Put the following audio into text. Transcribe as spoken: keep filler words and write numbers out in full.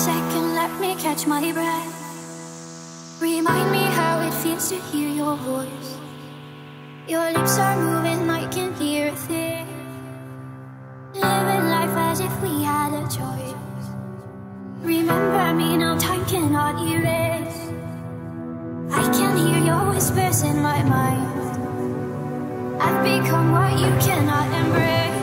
second, let me catch my breath. Remind me how it feels to hear your voice. Your lips are moving, I can hear a thing. Living life as if we had a choice. Remember me now, time cannot erase. I can hear your whispers in my mind. I've become what you cannot embrace.